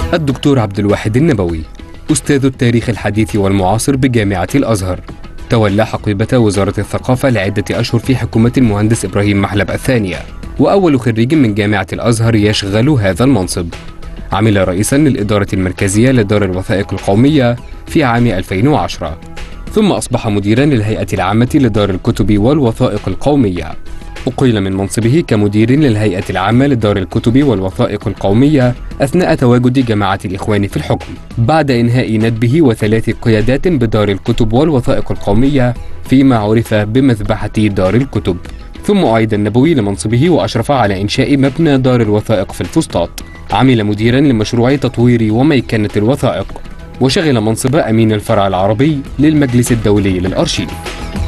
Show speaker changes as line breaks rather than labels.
الدكتور عبد الواحد النبوي، أستاذ التاريخ الحديث والمعاصر بجامعة الأزهر، تولى حقيبة وزارة الثقافة لعدة أشهر في حكومة المهندس إبراهيم محلب الثانية، وأول خريج من جامعة الأزهر يشغل هذا المنصب. عمل رئيساً للإدارة المركزية لدار الوثائق القومية في عام 2010، ثم أصبح مديراً للهيئة العامة لدار الكتب والوثائق القومية. أقيل من منصبه كمدير للهيئة العامة لدار الكتب والوثائق القومية أثناء تواجد جماعة الإخوان في الحكم، بعد إنهاء ندبه وثلاث قيادات بدار الكتب والوثائق القومية فيما عرف بمذبحة دار الكتب. ثم أعيد النبوي لمنصبه وأشرف على إنشاء مبنى دار الوثائق في الفسطاط. عمل مديرا لمشروع تطوير وميكنة الوثائق، وشغل منصب أمين الفرع العربي للمجلس الدولي للأرشيف.